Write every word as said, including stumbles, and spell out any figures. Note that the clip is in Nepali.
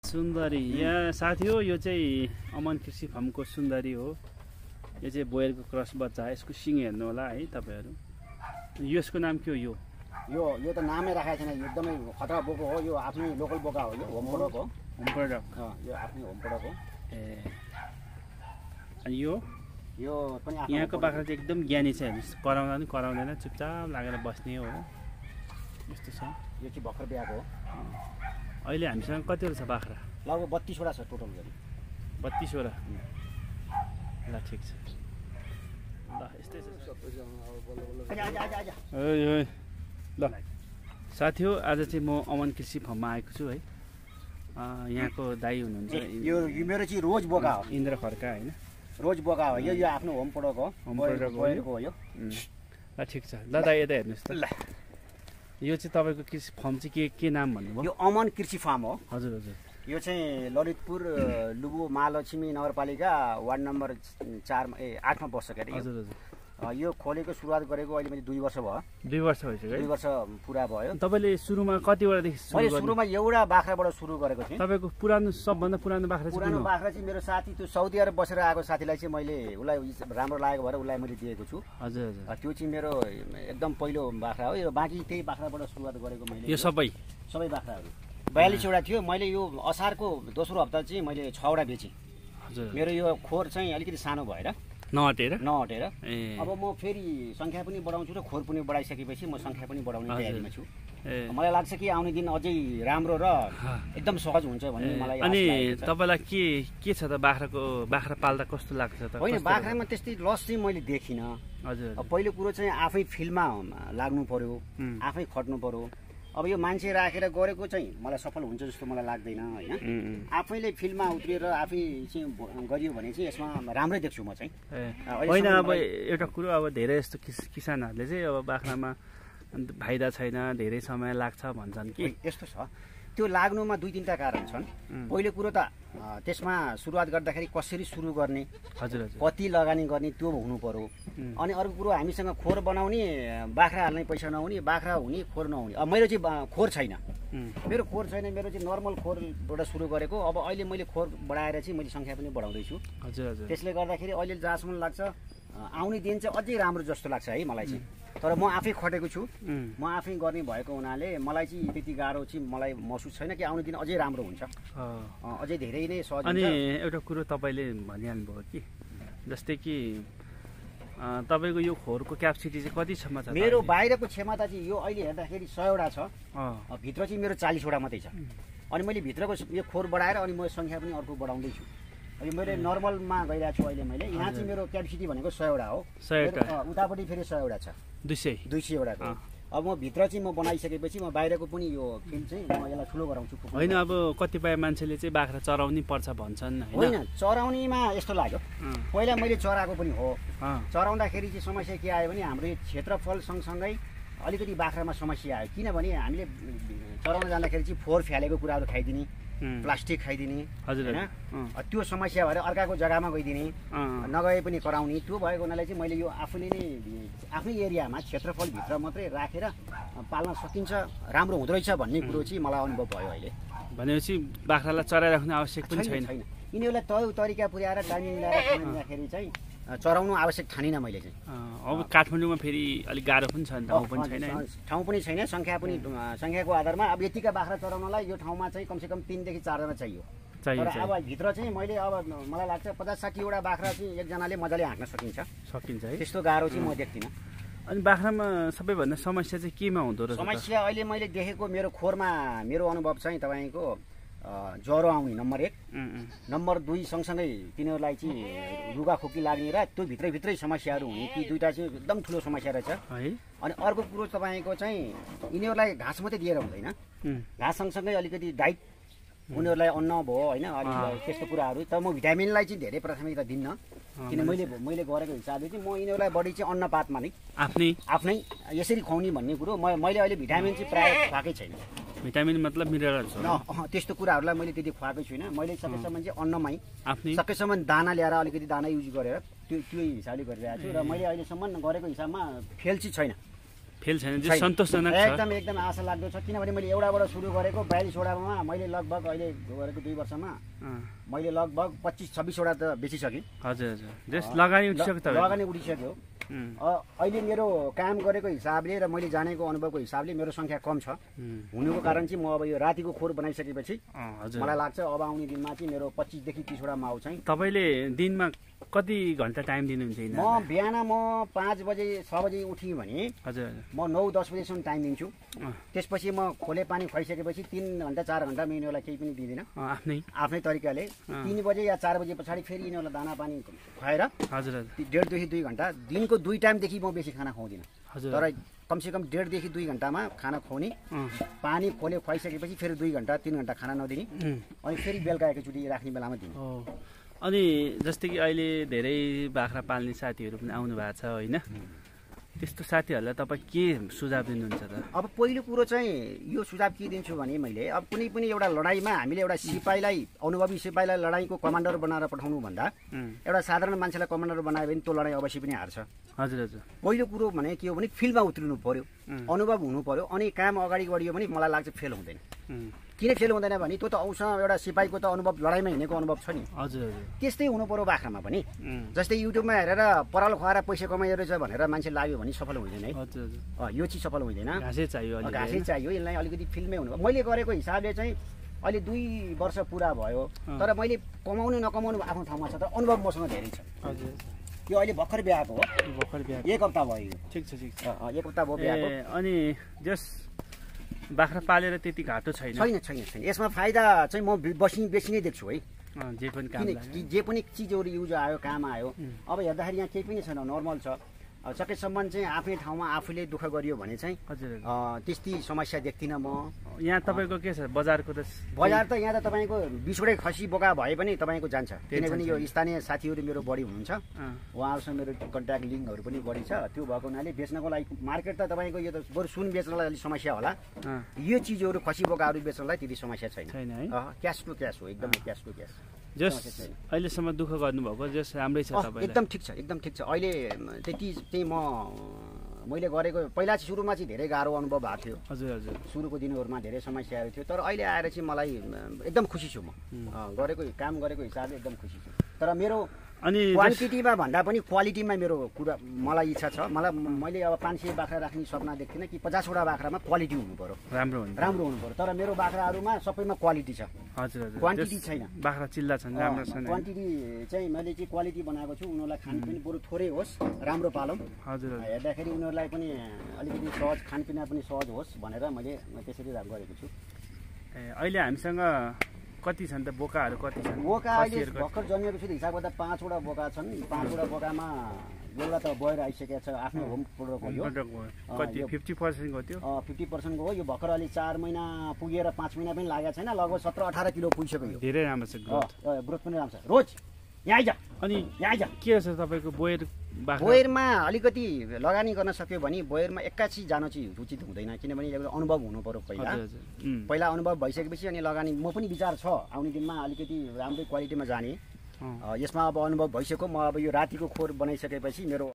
सुन्दरी यहाँ साथी हो, यो चाहिँ अमन कृषि फार्मको सुन्दरी हो। यो चाहिँ बोयरको क्रस बच्चा, यसको सिङ हेर्नु होला है तपाईहरु। यसको नाम के हो? यो यो यो त नामै राखेको छैन, एकदमै खतरा बोको हो। यो आफ्नै लोकल बोका हो, यो होम प्रोडक्ट हो। होम प्रोडक्ट यो आफ्नै होम प्रोडक्ट हो। ए अनि यो यो पनि यहाँको बाख्रा चाहिँ एकदम ज्ञानी छ, हेर्नुस्, कराउँदा पनि कराउँदैन, चुपचाप लागेर बस्ने हो। यस्तो छ। यो चाहिँ भर्खर ब्याएको हो। अहिले हामीसँग कतिवटा छ बाख्रा? लगभग बत्तीस वटा छ टोटल गरी। बत्तीस वटा। ल ठिक छ। ल यस्तै छ। आजा आजा आजा आजा। ओइ ओइ ल साथी हो, आज चाहिँ म अमन कृषि फार्ममा आएको छु है। यहाँको दाइ हुनुहुन्छ। यो मेरो चाहिँ रोज बोका हो। इन्द्र खड्का हैन? रोज बोका हो। यो यो आफ्नो होम प्रोडक्ट हो। होम प्रोडक्ट हो यो। ल ठिक छ। ल दाइ यता हेर्नुस् त। ल यो चाहिँ तपाईको कृषि फार्म चाहिँ के के नाम भन्नुभयो? यो अमन कृषि फार्म हो। हजुर हजुर। यो चाहिँ ललितपुर लुबु महालक्ष्मी नगरपालिका वार्ड नम्बर चार ए आठमा बस्छ के अरे। हजुर हजुर। यो खोलेको सुरुवात गरेको अहिले मैले दुई वर्ष भयो। दुई वर्ष भइसक्यो। दुई वर्ष पुरा भयो। तपाईले सुरुमा कतिवटादेखि सुरु मैले सुरुमा एउटा बाख्राबाट सुरु गरेको थिएँ। तपाईको पुरानो सबभन्दा पुरानो बाख्रा चाहिँ पुरानो बाख्रा चाहिँ मेरो साथी त्यो साउदी अरब बसेर आएको साथीलाई चाहिँ मैले उसलाई राम्रो लागेको भएर उसलाई मैले दिएको छु। हजुर हजुर। त्यो चाहिँ मेरो एकदम पहिलो बाख्रा हो। यो बाँकी त्यही बाख्राबाट सुरुवात गरेको मैले। यो सबै सबै बाख्राहरू बयालिसवटा थियो। मैले यो असारको दोस्रो हप्ता चाहिँ मैले छवटा बेचेँ। हजुर। मेरो यो खोर चाहिँ अलिकति सानो भएर नहटेर नहटेर अब म फेरि सङ्ख्या पनि बढाउँछु र खोर पनि बढाइसकेपछि म सङ्ख्या पनि बढाउने तयारीमा छु। मलाई लाग्छ कि आउने दिन अझै राम्रो र एकदम सहज हुन्छ भन्ने मलाई। अनि तपाईलाई के के छ त बाख्राको बाख्रा पाल्दा कस्तो लाग्छ त? होइन, बाख्रामा त्यस्तै लस चाहिँ मैले देखिनँ। हजुर। पहिलो कुरो चाहिँ आफै फिल्डमा लाग्नु पर्यो, आफै खट्नु पर्यो। अब यो मान्छे राखेर गरेको चाहिँ मलाई सफल हुन्छ जस्तो मलाई लाग्दैन होइन। आफैले फिल्डमा उत्रिएर आफै चाहिँ गरियो भने चाहिँ यसमा राम्रै देख्छु म चाहिँ। होइन अब एउटा कुरो, अब धेरै यस्तो किसानहरूले चाहिँ अब बाख्रामा फाइदा छैन, धेरै समय लाग्छ भन्छन् कि। यस्तो छ, त्यो लाग्नुमा दुई तिनवटा कारण छन्। पहिलो कुरो त त्यसमा सुरुवात गर्दाखेरि कसरी सुरु गर्ने, हजुर हजुर, कति लगानी गर्ने त्यो हुनु पर्यो। अनि अर्को कुरो हामीसँग खोर बनाउने, बाख्रा हाल्ने पैसा नहुने, बाख्रा हुने खोर नहुने। अब मेरो चाहिँ खोर छैन, मेरो खोर छैन, मेरो चाहिँ नर्मल खोरबाट सुरु गरेको। अब अहिले मैले खोर बढाएर चाहिँ मैले सङ्ख्या पनि बढाउँदैछु। हजुर हजुर। त्यसले गर्दाखेरि अहिले जहाँसम्म लाग्छ आउने दिन चाहिँ अझै राम्रो जस्तो लाग्छ है मलाई चाहिँ। तर म आफै खटेको छु, म आफै गर्ने भएको हुनाले मलाई चाहिँ त्यति गाह्रो चाहिँ मलाई महसुस छैन कि आउने दिन अझै राम्रो हुन्छ, अझै धेरै नै सहज हुन्छ। अनि एउटा कुरो तपाईँले भनिहाल्नुभयो कि जस्तै कि तपाईँको यो खोरको क्यापेसिटी चाहिँ कति क्षमता छ? मेरो बाहिरको क्षमता चाहिँ यो अहिले हेर्दाखेरि सयवटा छ, भित्र चाहिँ मेरो चालिसवटा मात्रै छ। अनि मैले भित्रको यो खोर बढाएर अनि म सङ्ख्या पनि अर्को बढाउँदैछु। यो मैले नर्मलमा गइरहेको छु अहिले मैले। यहाँ चाहिँ मेरो क्यापेसिटी भनेको सयवटा हो, सयवटा, उतापट्टि फेरि सयवटा छ, दुई सय दुई सयवटाको। अब म भित्र चाहिँ म बनाइसकेपछि म बाहिरको पनि यो फिल्ड चाहिँ म यसलाई ठुलो गराउँछु। होइन, अब कतिपय मान्छेले चाहिँ बाख्रा चराउनै पर्छ भन्छन् होइन। चराउनेमा यस्तो लाग्यो, पहिला मैले चराएको पनि हो। चराउँदाखेरि चाहिँ समस्या के आयो भने हाम्रो यो क्षेत्रफल सँगसँगै अलिकति बाख्रामा समस्या आयो। किनभने हामीले चराउन जाँदाखेरि चाहिँ फोहोर फ्यालेको कुराहरू खाइदिने, प्लास्टिक खाइदिने, होइन, त्यो समस्या भएर अर्काको जग्गामा गइदिने, नगए पनि कराउने। त्यो भएको हुनाले चाहिँ मैले यो आफूले नै आफ्नै एरियामा क्षेत्रफलभित्र मात्रै राखेर पाल्न सकिन्छ, राम्रो हुँदो रहेछ भन्ने कुरो चाहिँ मलाई अनुभव भयो अहिले। भनेपछि बाख्रालाई चराइराख्नु आवश्यक पनि छैन। यिनीहरूलाई तय तरिका पुर्याएर टाइमिङ ल्याएर खाइदिँदाखेरि चाहिँ चराउनु आवश्यक ठानिनँ मैले चाहिँ। अब काठमाडौँमा फेरि अलिक गाह्रो पनि छ, ठाउँ पनि छैन, ठाउँ पनि छैन, सङ्ख्या पनि सङ्ख्याको आधारमा अब यतिका बाख्रा चराउनलाई यो ठाउँमा चाहिँ कमसेकम तिनदेखि चारजना चाहियो। तर अब भित्र चाहिँ मैले अब मलाई लाग्छ पचास साठीवटा बाख्रा चाहिँ एकजनाले मजाले हाँक्न सकिन्छ सकिन्छ है, त्यस्तो गाह्रो चाहिँ म देख्दिनँ। अनि बाख्रामा सबैभन्दा समस्या चाहिँ केमा हुँदो रहेछ? समस्या अहिले मैले देखेको मेरो खोरमा मेरो अनुभव चाहिँ तपाईँको ज्वरो आउने नम्बर एक, नम्बर दुई सँगसँगै तिनीहरूलाई चाहिँ रुगाखोकी लाग्ने र त्यो भित्रैभित्रै समस्याहरू हुने, ती दुईवटा चाहिँ एकदम ठुलो समस्या रहेछ है। अनि अर्को कुरो तपाईँको चाहिँ यिनीहरूलाई घाँस मात्रै दिएर हुँदैन, घाँस सँगसँगै अलिकति डाइट, उनीहरूलाई अन्न भयो होइन, अलिक त्यस्तो कुराहरू। तर म भिटामिनलाई चाहिँ धेरै प्राथमिकता दिन्न, किन मैले मैले गरेको हिसाबले चाहिँ म यिनीहरूलाई बढी चाहिँ अन्नपातमा नै आफ्नै आफ्नै यसरी खुवाउने भन्ने कुरो। म मैले अहिले भिटामिन चाहिँ प्रायः खुवाएकै छैन। भिटामिन मतलब मिनरल्स हो, त्यस्तो कुराहरूलाई मैले त्यति खुवाएकै छुइनँ। मैले सकेसम्म चाहिँ अन्नमै आफ्नै सकेसम्म दाना ल्याएर अलिकति दाना युज गरेर त्यो त्यो हिसाबले गरिरहेको छु। र मैले अहिलेसम्म गरेको हिसाबमा फेल चाहिँ छैन, फेल छैन, जो सन्तोषजनक छ। एकदम एकदम आशा लाग्दो छ, किनभने मैले एउटाबाट सुरु गरेको बयालिसवटामा मैले लगभग अहिले गरेको दुई वर्षमा मैले लगभग पच्चिस छब्बिसवटा त बेचिसकेँ। हजुर हजुर, जस लगानी उठिसक्यो, तपाईँ लगानी उठिसक्यो। अहिले मेरो काम गरेको हिसाबले र मैले जानेको अनुभवको हिसाबले मेरो सङ्ख्या कम छ। हुनुको कारण चाहिँ म अब यो रातिको खोर बनाइसकेपछि मलाई लाग्छ अब आउने दिनमा चाहिँ मेरो पच्चिसदेखि तिसवटा माउ चाहिँ। तपाईँले दिनमा कति घन्टा टाइम दिनुहुन्छ? म बिहान म पाँच बजे छ बजे उठेँ भने हजुर म नौ दस बजेसम्म टाइम दिन्छु। त्यसपछि म खोले पानी खुवाइसकेपछि तिन घन्टा चार घन्टा म यिनीहरूलाई केही पनि दिँदिनँ, आफ्नै आफ्नै तरिकाले। तिन बजे या चार बजे पछाडि फेरि यिनीहरूलाई दाना पानी खुवाएर हजुर डेढदेखि दुई घन्टा दिनको दुई टाइमदेखि म बेसी खाना खुवाउँदिनँ, तर कमसेकम डेढदेखि दुई घन्टामा खाना खुवाउने, पानी खोले खुवाइसकेपछि फेरि दुई घन्टा तिन घन्टा खाना नदिने, अनि फेरि बेलुका एकैचोटि राख्ने बेलामा दिने। अनि जस्तै कि अहिले धेरै बाख्रा पाल्ने साथीहरू पनि आउनु भएको छ होइन, त्यस्तो साथीहरूलाई तपाईँ के सुझाव दिनुहुन्छ त? अब पहिलो कुरो चाहिँ यो सुझाव के दिन्छु भने मैले अब कुनै पनि एउटा लडाइँमा हामीले एउटा सिपाहीलाई, अनुभवी सिपाहीलाई लडाइँको कमान्डर बनाएर पठाउनु भन्दा एउटा साधारण मान्छेलाई कमान्डर बनायो भने त्यो लडाइँ अवश्य पनि हार्छ। हजुर हजुर, पहिलो कुरो भने के हो भने फिल्डमा उत्रिनु पर्यो, अनुभव हुनु पर्यो, अनि काम अगाडि बढियो भने मलाई लाग्छ फेल हुँदैन। किन फेल हुँदैन भने त्यो त औसँग एउटा सिपाहीको त अनुभव लडाइँमा हिँडेको अनुभव छ नि। हजुर हजुर, त्यस्तै हुनु पर्यो बाख्रामा पनि। जस्तै युट्युबमा हेरेर पराल खुवाएर पैसा कमाइरहेको रहेछ भनेर मान्छे लाग्यो भने सफल हुँदैन है। हजुर हजुर, यो चिज सफल हुँदैन, घाँसै चाहियो, घाँसै चाहियो। यसलाई अलिकति फिल्डमै हुनु। मैले गरेको हिसाबले चाहिँ अहिले दुई वर्ष पुरा भयो, तर मैले कमाउनु नकमाउनु आफ्नो ठाउँमा छ, तर अनुभव मसँग धेरै छ। हजुर, यो अहिले भर्खर बिहाको हो, भर्खर बिहा, एक हप्ता भयो। ठिक छ ठिक छ, एक हप्ता भयो बिहाको। अनि जस बाख्रा पालेर त्यति घाटो छैन? छैन छैन छैन, यसमा फाइदा चाहिँ म बसी बेसी नै देख्छु है। जे पनि काम जे पनि चिजहरू युज आयो, काम आयो। अब हेर्दाखेरि यहाँ केही पनि छैन, नर्मल छ। अब सकेसम्म चाहिँ आफ्नै ठाउँमा आफूले दुःख गरियो भने चाहिँ हजुर त्यस्तै समस्या देख्दिनँ म। यहाँ तपाईँको के छ बजारको? त बजार त यहाँ त तपाईँको बिसवटै खसी बोका भए पनि तपाईँको जान्छ, किनभने यो स्थानीय साथीहरू मेरो बढी हुनुहुन्छ, उहाँहरूसँग मेरो कन्ट्याक्ट लिङ्कहरू पनि बढी छ। त्यो भएको हुनाले बेच्नको लागि मार्केट त तपाईँको यो त बरु सुन बेच्नलाई अलिक समस्या होला, यो चिजहरू खसी बोकाहरू बेच्नलाई त्यति समस्या छैन। छैन है, क्यास टु क्यास हो, एकदमै क्यास टु क्यास। जस अहिलेसम्म दुःख गर्नुभएको जस राम्रै छ तपाईँ? एकदम ठिक छ, एकदम ठिक छ। अहिले त्यति चाहिँ म मैले गरेको पहिला चाहिँ सुरुमा चाहिँ धेरै गाह्रो अनुभव भएको थियो। हजुर हजुर, सुरुको दिनहरूमा धेरै समस्याहरू थियो, तर अहिले आएर चाहिँ मलाई एकदम खुसी छु। म गरेको काम गरेको हिसाबले एकदम खुसी छु। तर मेरो अनि क्वान्टिटीमा भन्दा पनि क्वालिटीमा मेरो कुरा मलाई इच्छा छ। मलाई मैले अब पाँच सय बाख्रा राख्ने सपना देख्थिनँ कि पचासवटा बाख्रामा क्वालिटी हुनु पर्यो, राम्रो राम्रो हुनु पर्यो। तर मेरो बाख्राहरूमा सबैमा क्वालिटी छ। हजुर हजुर, क्वान्टिटी छैन। बाख्रा चिल्ला छन्, राम्रो छन्। क्वान्टिटी चाहिँ मैले चाहिँ क्वालिटी बनाएको छु। उनीहरूलाई खान पनि बरु थोरै होस्, राम्रो पालौँ। हजुर, हेर्दाखेरि उनीहरूलाई पनि अलिकति सहज, खानपिना पनि सहज होस् भनेर मैले त्यसरी गरेको छु। ए अहिले हामीसँग कति छन् त बोकाहरू? कति छन् बोका? अहिले भर्खर जन्मेको छु हिसाब गर्दा पाँचवटा बोका छन्। पाँचवटा बोकामा एउटा त बएर आइसकेको छ, आफ्नो होम प्रोडक्ट हो यो। कति फिफ्टी पर्सेन्टको थियो? फिफ्टी पर्सेन्टको हो यो। भर्खर अहिले चार महिना पुगेर पाँच महिना पनि लागेको छैन, लगभग सत्र अठार किलो पुगिसक्यो। धेरै राम्रो छ, ग्रोथ पनि राम्रो छ। रोज यहाँ आइज, अनि यहाँ आइज। के छ तपाईँको बोयर? बोयरमा अलिकति लगानी गर्न सक्यो भने बोयरमा एक्कासी जान चाहिँ उचित हुँदैन, किनभने एउटा अनुभव हुनु पर्यो पहिला। पहिला अनुभव भइसकेपछि अनि लगानी म पनि विचार छ आउने दिनमा अलिकति राम्रै क्वालिटीमा जाने। यसमा अब अनुभव भइसक्यो। म अब यो रातिको खोर बनाइसकेपछि मेरो